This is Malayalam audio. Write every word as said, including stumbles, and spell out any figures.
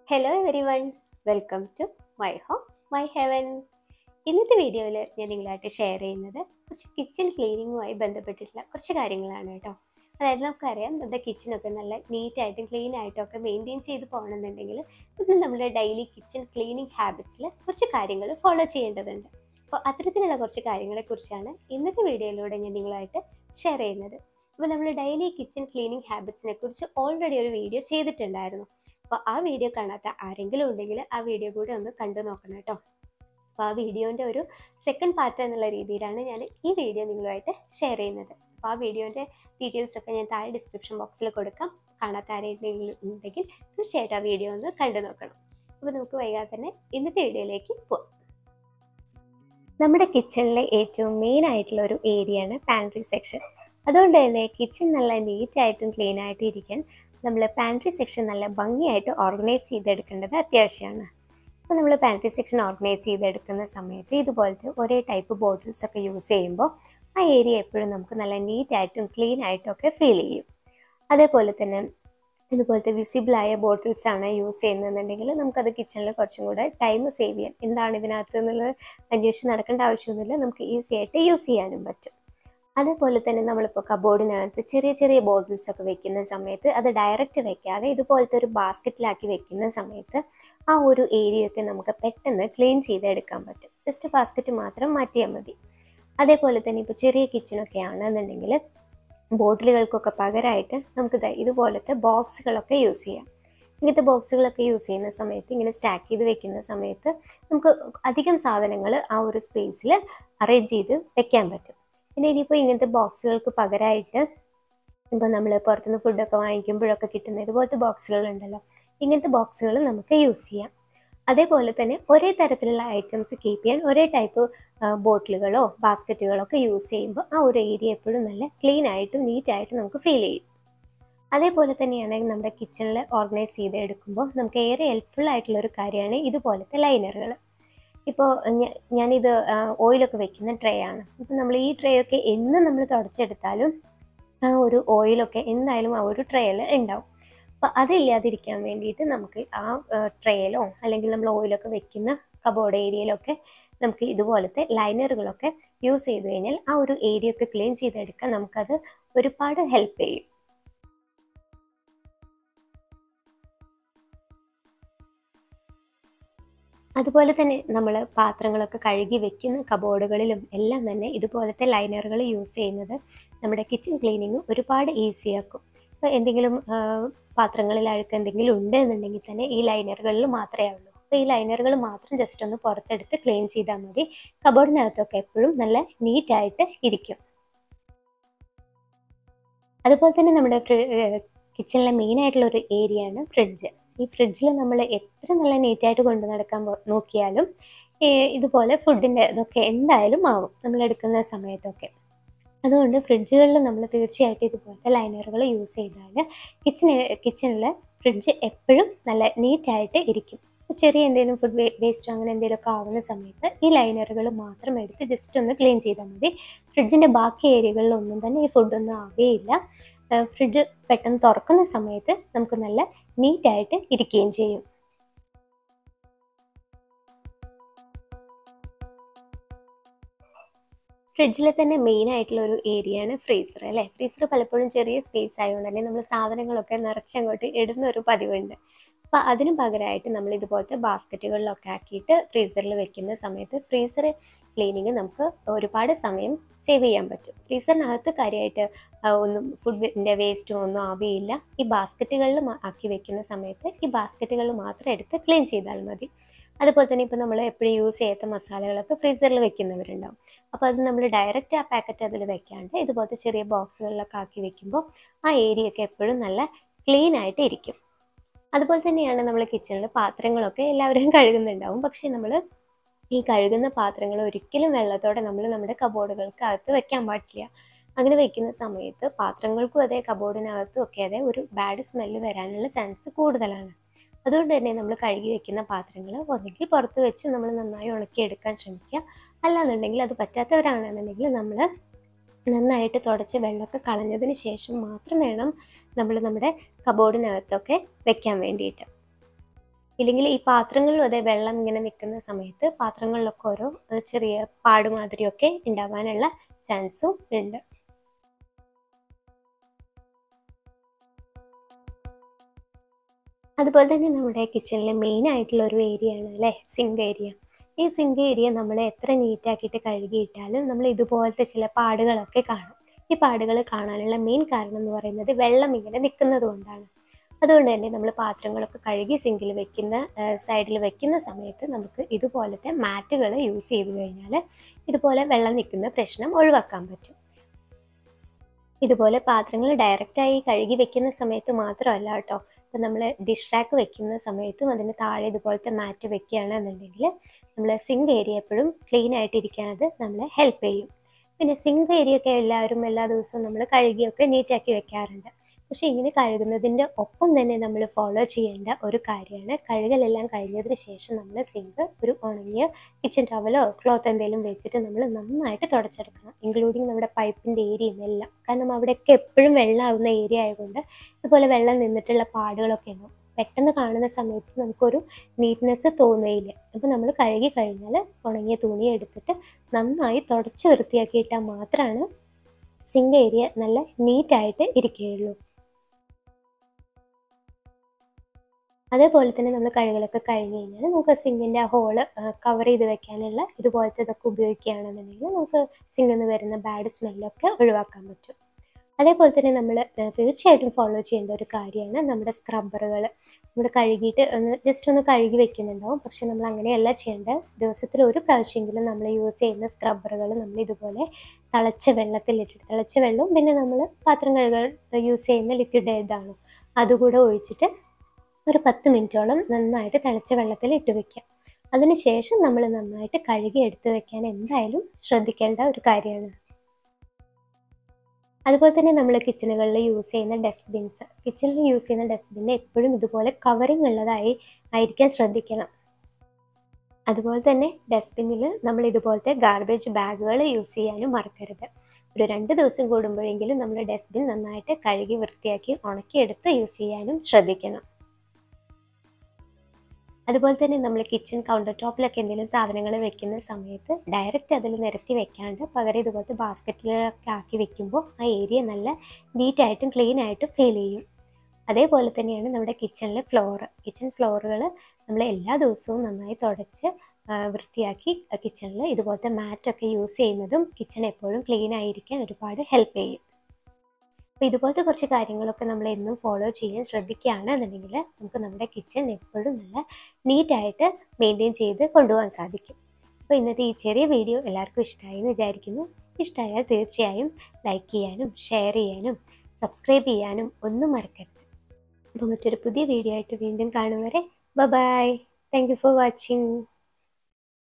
Hello everyone, welcome to my home my heaven. ഇന്നത്തെ വീഡിയോയിൽ ഞാൻ നിങ്ങളായിട്ട് ഷെയർ ചെയ്യുന്നത് കുറച്ച് കിച്ചൺ ക്ലീനിങ്ങുമായി ബന്ധപ്പെട്ടിട്ടുള്ള കുറച്ച് കാര്യങ്ങളാണ് കേട്ടോ. അതായത് നമുക്കറിയാം, നമ്മുടെ കിച്ചണൊക്കെ നല്ല നീറ്റായിട്ടും ക്ലീൻ ആയിട്ടും ഒക്കെ മെയിൻറ്റെയിൻ ചെയ്ത് പോകണമെന്നുണ്ടെങ്കിൽ നമ്മൾ നമ്മുടെ ഡെയിലി കിച്ചൺ ക്ലീനിങ് ഹാബിറ്റ്സിൽ കുറച്ച് കാര്യങ്ങൾ ഫോളോ ചെയ്യേണ്ടതുണ്ട്. അപ്പോൾ അത്തരത്തിലുള്ള കുറച്ച് കാര്യങ്ങളെക്കുറിച്ചാണ് ഇന്നത്തെ വീഡിയോയിലൂടെ ഞാൻ നിങ്ങളായിട്ട് ഷെയർ ചെയ്യുന്നത്. അപ്പോൾ നമ്മൾ ഡെയിലി കിച്ചൺ ക്ലീനിങ് ഹാബിറ്റ്സിനെ കുറിച്ച് ഓൾറെഡി ഒരു വീഡിയോ ചെയ്തിട്ടുണ്ടായിരുന്നു. അപ്പോൾ ആ വീഡിയോ കാണാത്ത ആരെങ്കിലും ഉണ്ടെങ്കിൽ ആ വീഡിയോ കൂടെ ഒന്ന് കണ്ടു നോക്കണം കേട്ടോ. അപ്പോൾ ആ വീഡിയോൻ്റെ ഒരു സെക്കൻഡ് പാർട്ട് എന്നുള്ള രീതിയിലാണ് ഞാൻ ഈ വീഡിയോ നിങ്ങളുമായിട്ട് ഷെയർ ചെയ്യുന്നത്. അപ്പോൾ ആ വീഡിയോൻ്റെ ഡീറ്റെയിൽസൊക്കെ ഞാൻ താഴെ ഡിസ്ക്രിപ്ഷൻ ബോക്സിൽ കൊടുക്കാം. കാണാത്ത ആരെങ്കിലും ഉണ്ടെങ്കിൽ തീർച്ചയായിട്ടും ആ വീഡിയോ ഒന്ന് കണ്ടു നോക്കണം. അപ്പോൾ നമുക്ക് വൈകാതെ തന്നെ ഇന്നത്തെ വീഡിയോയിലേക്ക് പോകാം. നമ്മുടെ കിച്ചണിലെ ഏറ്റവും മെയിൻ ആയിട്ടുള്ള ഒരു ഏരിയയാണ് പാൻട്രി സെക്ഷൻ. അതുകൊണ്ട് തന്നെ കിച്ചൺ നല്ല നീറ്റായിട്ടും ക്ലീൻ ആയിട്ടും ഇരിക്കാൻ നമ്മൾ പാൻട്രി സെക്ഷൻ നല്ല ഭംഗിയായിട്ട് ഓർഗനൈസ് ചെയ്തെടുക്കേണ്ടത് അത്യാവശ്യമാണ്. അപ്പോൾ നമ്മൾ പാൻട്രി സെക്ഷൻ ഓർഗനൈസ് ചെയ്തെടുക്കുന്ന സമയത്ത് ഇതുപോലത്തെ ഒരേ ടൈപ്പ് ബോട്ടിൽസ് ഒക്കെ യൂസ് ചെയ്യുമ്പോൾ ആ ഏരിയ എപ്പോഴും നമുക്ക് നല്ല നീറ്റായിട്ടും ക്ലീൻ ആയിട്ടും ഒക്കെ ഫീൽ ചെയ്യും. അതേപോലെ തന്നെ ഇതുപോലത്തെ വിസിബിളായ ബോട്ടിൽസ് ആണ് യൂസ് ചെയ്യുന്നതെന്നുണ്ടെങ്കിൽ നമുക്കത് കിച്ചണിൽ കുറച്ചും കൂടെ ടൈം സേവ് ചെയ്യാൻ, എന്താണ് ഇതിനകത്ത് എന്നുള്ളത് അന്വേഷിച്ച് നടക്കേണ്ട ആവശ്യമൊന്നുമില്ല, നമുക്ക് ഈസി ആയിട്ട് യൂസ് ചെയ്യാനും പറ്റും. അതേപോലെ തന്നെ നമ്മളിപ്പോൾ കബോർഡിനകത്ത് ചെറിയ ചെറിയ ബോട്ടിൽസ് ഒക്കെ വെക്കുന്ന സമയത്ത് അത് ഡയറക്റ്റ് വെക്കാതെ ഇതുപോലത്തെ ഒരു ബാസ്ക്കറ്റിലാക്കി വെക്കുന്ന സമയത്ത് ആ ഒരു ഏരിയയൊക്കെ നമുക്ക് പെട്ടെന്ന് ക്ലീൻ ചെയ്തെടുക്കാൻ പറ്റും. ജസ്റ്റ് ബാസ്ക്കറ്റ് മാത്രം മാറ്റിയാൽ മതി. അതേപോലെ തന്നെ ഇപ്പോൾ ചെറിയ കിച്ചണൊക്കെ ആണെന്നുണ്ടെങ്കിൽ ബോട്ടിലുകൾക്കൊക്കെ പകരമായിട്ട് നമുക്ക് ഇതുപോലത്തെ ബോക്സുകളൊക്കെ യൂസ് ചെയ്യാം. ഇങ്ങനത്തെ ബോക്സുകളൊക്കെ യൂസ് ചെയ്യുന്ന സമയത്ത് ഇങ്ങനെ സ്റ്റാക്ക് ചെയ്ത് വെക്കുന്ന സമയത്ത് നമുക്ക് അധികം സാധനങ്ങൾ ആ ഒരു സ്പേസിൽ അറേഞ്ച് ചെയ്ത് വെക്കാൻ പറ്റും. പിന്നെ ഇനിയിപ്പോൾ ഇങ്ങനത്തെ ബോക്സുകൾക്ക് പകരമായിട്ട് ഇപ്പോൾ നമ്മൾ പുറത്തുനിന്ന് ഫുഡൊക്കെ വാങ്ങിക്കുമ്പോഴൊക്കെ കിട്ടുന്ന ഇതുപോലത്തെ ബോക്സുകളുണ്ടല്ലോ, ഇങ്ങനത്തെ ബോക്സുകൾ നമുക്ക് യൂസ് ചെയ്യാം. അതേപോലെ തന്നെ ഒരേ തരത്തിലുള്ള ഐറ്റംസ് കീപ്പ് ചെയ്യാൻ ഒരേ ടൈപ്പ് ബോട്ടിലുകളോ ബാസ്ക്കറ്റുകളോ ഒക്കെ യൂസ് ചെയ്യുമ്പോൾ ആ ഒരു ഏരിയ എപ്പോഴും നല്ല ക്ലീൻ ആയിട്ടും നീറ്റായിട്ടും നമുക്ക് ഫീൽ ചെയ്യും. അതേപോലെ തന്നെയാണ് നമ്മുടെ കിച്ചണിൽ ഓർഗനൈസ് ചെയ്ത് എടുക്കുമ്പോൾ നമുക്ക് ഏറെ ഹെൽപ്ഫുൾ ആയിട്ടുള്ളൊരു കാര്യമാണ് ഇതുപോലത്തെ ലൈനറുകൾ. ഇപ്പോൾ ഞാനിത് ഓയിലൊക്കെ വെക്കുന്ന ട്രേ ആണ്. ഇപ്പോൾ നമ്മൾ ഈ ട്രേ ഒക്കെ എന്ന് നമ്മൾ തുടച്ചെടുത്താലും ആ ഒരു ഓയിലൊക്കെ എന്തായാലും ആ ഒരു ട്രേയിൽ ഉണ്ടാവും. അപ്പോൾ അതില്ലാതിരിക്കാൻ വേണ്ടിയിട്ട് നമുക്ക് ആ ട്രേയിലോ അല്ലെങ്കിൽ നമ്മൾ ഓയിലൊക്കെ വെക്കുന്ന കബോർഡ് ഏരിയയിലൊക്കെ നമുക്ക് ഇതുപോലത്തെ ലൈനറുകളൊക്കെ യൂസ് ചെയ്ത് കഴിഞ്ഞാൽ ആ ഒരു ഏരിയ ഒക്കെ ക്ലീൻ ചെയ്തെടുക്കാൻ നമുക്കത് ഒരുപാട് ഹെൽപ്പ് ചെയ്യും. അതുപോലെ തന്നെ നമ്മൾ പാത്രങ്ങളൊക്കെ കഴുകി വെക്കുന്ന കബോർഡുകളിലും എല്ലാം തന്നെ ഇതുപോലത്തെ ലൈനറുകൾ യൂസ് ചെയ്യുന്നത് നമ്മുടെ കിച്ചൺ ക്ലീനിങ് ഒരുപാട് ഈസിയാക്കും. ഇപ്പോൾ എന്തെങ്കിലും പാത്രങ്ങളിൽ അഴുക്ക് എന്തെങ്കിലും ഉണ്ട് എന്നുണ്ടെങ്കിൽ തന്നെ ഈ ലൈനറുകളിൽ മാത്രമേ ഉള്ളൂ. അപ്പോൾ ഈ ലൈനറുകൾ മാത്രം ജസ്റ്റ് ഒന്ന് പുറത്തെടുത്ത് ക്ലീൻ ചെയ്താൽ മതി. കബോർഡിനകത്തൊക്കെ എപ്പോഴും നല്ല നീറ്റായിട്ട് ഇരിക്കും. അതുപോലെ തന്നെ നമ്മുടെ കിച്ചണിലെ മെയിൻ ആയിട്ടുള്ള ഒരു ഏരിയ ആണ് ഫ്രിഡ്ജ്. ഈ ഫ്രിഡ്ജിൽ നമ്മൾ എത്ര നല്ല നീറ്റായിട്ട് കൊണ്ടു നടക്കാൻ നോക്കിയാലും ഇതുപോലെ ഫുഡിൻ്റെ ഇതൊക്കെ എന്തായാലും ആവും നമ്മൾ എടുക്കുന്ന സമയത്തൊക്കെ. അതുകൊണ്ട് ഫ്രിഡ്ജുകളിൽ നമ്മൾ തീർച്ചയായിട്ടും ഇതുപോലത്തെ ലൈനറുകൾ യൂസ് ചെയ്താൽ കിച്ചണ് കിച്ചണിൽ ഫ്രിഡ്ജ് എപ്പോഴും നല്ല നീറ്റായിട്ട് ഇരിക്കും. ചെറിയ എന്തെങ്കിലും ഫുഡ് വേസ്റ്റോ അങ്ങനെ എന്തെങ്കിലുമൊക്കെ ആവുന്ന സമയത്ത് ഈ ലൈനറുകൾ മാത്രം എടുത്ത് ജസ്റ്റ് ഒന്ന് ക്ലീൻ ചെയ്താൽ മതി. ഫ്രിഡ്ജിൻ്റെ ബാക്കി ഏരിയകളിലൊന്നും തന്നെ ഈ ഫുഡൊന്നും ആവുകയില്ല. ഫ്രിഡ്ജ് പെട്ടെന്ന് തുറക്കുന്ന സമയത്ത് നമുക്ക് നല്ല നീറ്റായിട്ട് ഇരിക്കുകയും ചെയ്യും. ഫ്രിഡ്ജിലെ തന്നെ മെയിൻ ആയിട്ടുള്ള ഒരു ഏരിയ ആണ് ഫ്രീസർ അല്ലേ. ഫ്രീസർ പലപ്പോഴും ചെറിയ സ്പേസ് ആയതുകൊണ്ട് തന്നെ നമ്മൾ സാധനങ്ങളൊക്കെ നിറച്ചങ്ങോട്ട് ഇടുന്ന ഒരു പതിവുണ്ട്. അപ്പോൾ അതിന് പകരമായിട്ട് നമ്മൾ ഇതുപോലത്തെ ബാസ്ക്കറ്റുകളിലൊക്കെ ആക്കിയിട്ട് ഫ്രീസറിൽ വെക്കുന്ന സമയത്ത് ഫ്രീസർ ക്ലീനിങ് നമുക്ക് ഒരുപാട് സമയം സേവ് ചെയ്യാൻ പറ്റും. ഫ്രീസറിനകത്ത് കാര്യമായിട്ട് ഒന്നും ഫുഡിൻ്റെ വേസ്റ്റോ ഒന്നും ആവുകയില്ല. ഈ ബാസ്ക്കറ്റുകളിൽ ആക്കി വെക്കുന്ന സമയത്ത് ഈ ബാസ്ക്കറ്റുകൾ മാത്രം എടുത്ത് ക്ലീൻ ചെയ്താൽ മതി. അതുപോലെ തന്നെ ഇപ്പോൾ നമ്മൾ എപ്പോഴും യൂസ് ചെയ്യാത്ത മസാലകളൊക്കെ ഫ്രീസറിൽ വെക്കുന്നവരുണ്ടാവും. അപ്പോൾ അത് നമ്മൾ ഡയറക്റ്റ് ആ പാക്കറ്റ് അതിൽ വെക്കാണ്ട് ഇതുപോലത്തെ ചെറിയ ബോക്സുകളിലൊക്കെ ആക്കി വെക്കുമ്പോൾ ആ ഏരിയ ഒക്കെ എപ്പോഴും നല്ല ക്ലീൻ ആയിട്ട് ഇരിക്കും. അതുപോലെ തന്നെയാണ് നമ്മൾ കിച്ചണിൽ പാത്രങ്ങളൊക്കെ എല്ലാവരും കഴുകുന്നുണ്ടാവും. പക്ഷേ നമ്മൾ ഈ കഴുകുന്ന പാത്രങ്ങൾ ഒരിക്കലും വെള്ളത്തോടെ നമ്മൾ നമ്മുടെ കബോർഡുകൾക്ക് അകത്ത് വെക്കാൻ പാടില്ല. അങ്ങനെ വെക്കുന്ന സമയത്ത് പാത്രങ്ങൾക്കും അതെ കബോർഡിനകത്തും ഒക്കെ അതെ ഒരു ബാഡ് സ്മെല്ല് വരാനുള്ള ചാൻസ് കൂടുതലാണ്. അതുകൊണ്ട് തന്നെ നമ്മൾ കഴുകി വെക്കുന്ന പാത്രങ്ങൾ ഒന്നെങ്കിൽ പുറത്ത് വെച്ച് നമ്മൾ നന്നായി ഉണക്കിയെടുക്കാൻ ശ്രമിക്കുക. അല്ലാന്നുണ്ടെങ്കിൽ അത് പറ്റാത്തവരാണെന്നുണ്ടെങ്കിൽ നമ്മൾ നന്നായിട്ട് തുടച്ച് വെള്ളമൊക്കെ കളഞ്ഞതിന് ശേഷം മാത്രം വേണം നമ്മൾ നമ്മുടെ കബോർഡിനകത്തൊക്കെ വെക്കാൻ വേണ്ടിയിട്ട്. ഇല്ലെങ്കിൽ ഈ പാത്രങ്ങളിലും അതേ വെള്ളം ഇങ്ങനെ നിൽക്കുന്ന സമയത്ത് പാത്രങ്ങളിലൊക്കെ ഓരോ ചെറിയ പാടുമാതിരിയൊക്കെ ഉണ്ടാവാനുള്ള ചാൻസും ഉണ്ട്. അതുപോലെ തന്നെ നമ്മുടെ കിച്ചണിലെ മെയിൻ ആയിട്ടുള്ള ഒരു ഏരിയ ആണ് അല്ലേ സിങ്ക് ഏരിയ. ഈ സിങ്ക് ഏരിയ നമ്മൾ എത്ര നീറ്റാക്കിയിട്ട് കഴുകിയിട്ടാലും നമ്മൾ ഇതുപോലത്തെ ചില പാടുകളൊക്കെ കാണും. ഈ പാടുകൾ കാണാനുള്ള മെയിൻ കാരണം എന്ന് പറയുന്നത് വെള്ളം ഇങ്ങനെ നിൽക്കുന്നത് കൊണ്ടാണ്. അതുകൊണ്ട് തന്നെ നമ്മൾ പാത്രങ്ങളൊക്കെ കഴുകി സിങ്കിൽ വെക്കുന്ന സൈഡിൽ വെക്കുന്ന സമയത്ത് നമുക്ക് ഇതുപോലത്തെ മാറ്റുകൾ യൂസ് ചെയ്ത് കഴിഞ്ഞാൽ ഇതുപോലെ വെള്ളം നിൽക്കുന്ന പ്രശ്നം ഒഴിവാക്കാൻ പറ്റും. ഇതുപോലെ പാത്രങ്ങൾ ഡയറക്റ്റായി കഴുകി വെക്കുന്ന സമയത്ത് മാത്രമല്ല കേട്ടോ, ഇപ്പം നമ്മൾ ഡിഷ് റാക്ക് വെക്കുന്ന സമയത്തും അതിന് താഴെ ഇതുപോലത്തെ മാറ്റ് വെക്കുകയാണെന്നുണ്ടെങ്കിൽ നമ്മൾ സിങ്ക് ഏരിയ എപ്പോഴും ക്ലീൻ ആയിട്ടിരിക്കാൻ അത് നമ്മളെ ഹെൽപ്പ് ചെയ്യും. പിന്നെ സിങ്ക് ഏരിയ ഒക്കെ എല്ലാവരും എല്ലാ ദിവസവും നമ്മൾ കഴുകിയൊക്കെ നീറ്റാക്കി വെക്കാറുണ്ട്. പക്ഷേ ഇങ്ങനെ കഴുകുന്നതിൻ്റെ ഒപ്പം തന്നെ നമ്മൾ ഫോളോ ചെയ്യേണ്ട ഒരു കാര്യമാണ്, കഴുകലെല്ലാം കഴിഞ്ഞതിന് ശേഷം നമ്മൾ സിങ്ക് ഒരു ഉണങ്ങിയ കിച്ചൺ ടവലോ ക്ലോത്ത് എന്തെങ്കിലും വെച്ചിട്ട് നമ്മൾ നന്നായിട്ട് തുടച്ചെടുക്കണം, ഇൻക്ലൂഡിങ് നമ്മുടെ പൈപ്പിൻ്റെ ഏരിയയും എല്ലാം. കാരണം അവിടെയൊക്കെ എപ്പോഴും വെള്ളമാകുന്ന ഏരിയ ആയതുകൊണ്ട് ഇതുപോലെ വെള്ളം നിന്നിട്ടുള്ള പാടുകളൊക്കെ ഉണ്ടാവും. പെട്ടെന്ന് കാണുന്ന സമയത്ത് നമുക്കൊരു നീറ്റ്നെസ് തോന്നുകയില്ല. അപ്പോൾ നമ്മൾ കഴുകി കഴിഞ്ഞാൽ ഉണങ്ങിയ തുണി എടുത്തിട്ട് നന്നായി തുടച്ച് വൃത്തിയാക്കിയിട്ടാൽ മാത്രമാണ് സിങ്ക് ഏരിയ നല്ല നീറ്റായിട്ട് ഇരിക്കുകയുള്ളൂ. അതേപോലെ തന്നെ നമ്മൾ കഴുകലൊക്കെ കഴിഞ്ഞ് കഴിഞ്ഞാൽ നമുക്ക് സിങ്കിൻ്റെ ആ ഹോള് കവർ ചെയ്ത് വെക്കാനുള്ള ഇതുപോലത്തെ ഇതൊക്കെ ഉപയോഗിക്കുകയാണെന്നുണ്ടെങ്കിൽ നമുക്ക് സിങ്കിൽ നിന്ന് വരുന്ന ബാഡ് സ്മെല്ലൊക്കെ ഒഴിവാക്കാൻ പറ്റും. അതേപോലെ തന്നെ നമ്മൾ തീർച്ചയായിട്ടും ഫോളോ ചെയ്യേണ്ട ഒരു കാര്യമാണ് നമ്മുടെ സ്ക്രബ്ബറുകൾ. നമ്മൾ കഴുകിയിട്ട് ഒന്ന് ജസ്റ്റ് ഒന്ന് കഴുകി വെക്കുന്നുണ്ടാവും, പക്ഷെ നമ്മൾ അങ്ങനെയല്ല ചെയ്യേണ്ടത്. ദിവസത്തിൽ ഒരു പ്രാവശ്യമെങ്കിലും നമ്മൾ യൂസ് ചെയ്യുന്ന സ്ക്രബ്ബറുകൾ നമ്മൾ ഇതുപോലെ തിളച്ച വെള്ളത്തിലിട്ടിട്ട്, തിളച്ച വെള്ളവും പിന്നെ നമ്മൾ പാത്രം കഴുകാൻ യൂസ് ചെയ്യുന്ന ലിക്വിഡ് ഏതാണോ അതുകൂടെ ഒഴിച്ചിട്ട് ഒരു പത്ത് മിനിറ്റോളം നന്നായിട്ട് തിളച്ച വെള്ളത്തിൽ ഇട്ട് വെക്കാം. അതിനുശേഷം നമ്മൾ നന്നായിട്ട് കഴുകി എടുത്ത് വെക്കാൻ എന്തായാലും ശ്രദ്ധിക്കേണ്ട ഒരു കാര്യമാണ്. അതുപോലെ തന്നെ നമ്മൾ കിച്ചണുകളിൽ യൂസ് ചെയ്യുന്ന ഡസ്റ്റ്ബിൻസ്, കിച്ചണിൽ യൂസ് ചെയ്യുന്ന ഡസ്റ്റ്ബിൻ എപ്പോഴും ഇതുപോലെ കവറിങ് ഉള്ളതായി ആയിരിക്കാൻ ശ്രദ്ധിക്കണം. അതുപോലെ തന്നെ ഡസ്റ്റ്ബിന്നിൽ നമ്മൾ ഇതുപോലത്തെ ഗാർബേജ് ബാഗുകൾ യൂസ് ചെയ്യാനും മറക്കരുത്. ഒരു രണ്ട് ദിവസം കൂടുമ്പോഴെങ്കിലും നമ്മൾ ഡസ്റ്റ്ബിൻ നന്നായിട്ട് കഴുകി വൃത്തിയാക്കി ഉണക്കിയെടുത്ത് യൂസ് ചെയ്യാനും ശ്രദ്ധിക്കണം. അതുപോലെ തന്നെ നമ്മൾ കിച്ചൺ കൗണ്ടർ ടോപ്പിലൊക്കെ എന്തെങ്കിലും സാധനങ്ങൾ വെക്കുന്ന സമയത്ത് ഡയറക്റ്റ് അതിൽ നിരത്തി വെക്കാണ്ട് പകരം ഇതുപോലത്തെ ബാസ്ക്കറ്റിലൊക്കെ ആക്കി വെക്കുമ്പോൾ ആ ഏരിയ നല്ല നീറ്റായിട്ടും ക്ലീൻ ആയിട്ടും ഫീൽ ചെയ്യും. അതേപോലെ തന്നെയാണ് നമ്മുടെ കിച്ചണിലെ ഫ്ലോറ്. കിച്ചൺ ഫ്ലോറുകൾ നമ്മൾ എല്ലാ ദിവസവും നന്നായി തുടച്ച് വൃത്തിയാക്കി കിച്ചണിൽ ഇതുപോലത്തെ മാറ്റൊക്കെ യൂസ് ചെയ്യുന്നതും കിച്ചൺ എപ്പോഴും ക്ലീൻ ആയിരിക്കാൻ ഒരുപാട് ഹെൽപ്പ് ചെയ്യും. അപ്പോൾ ഇതുപോലത്തെ കുറച്ച് കാര്യങ്ങളൊക്കെ നമ്മൾ എന്നും ഫോളോ ചെയ്യാൻ ശ്രദ്ധിക്കുകയാണെന്നുണ്ടെങ്കിൽ നമുക്ക് നമ്മുടെ കിച്ചൺ എപ്പോഴും നല്ല നീറ്റായിട്ട് മെയിൻറ്റെയിൻ ചെയ്ത് കൊണ്ടുപോകാൻ സാധിക്കും. അപ്പോൾ ഇന്നത്തെ ഈ ചെറിയ വീഡിയോ എല്ലാവർക്കും ഇഷ്ടമായി എന്ന് വിചാരിക്കുന്നു. ഇഷ്ടമായാൽ തീർച്ചയായും ലൈക്ക് ചെയ്യാനും ഷെയർ ചെയ്യാനും സബ്സ്ക്രൈബ് ചെയ്യാനും ഒന്നും മറക്കരുത്. അപ്പോൾ മറ്റൊരു പുതിയ വീഡിയോ ആയിട്ട് വീണ്ടും കാണും വരെ bye. Thank you for watching.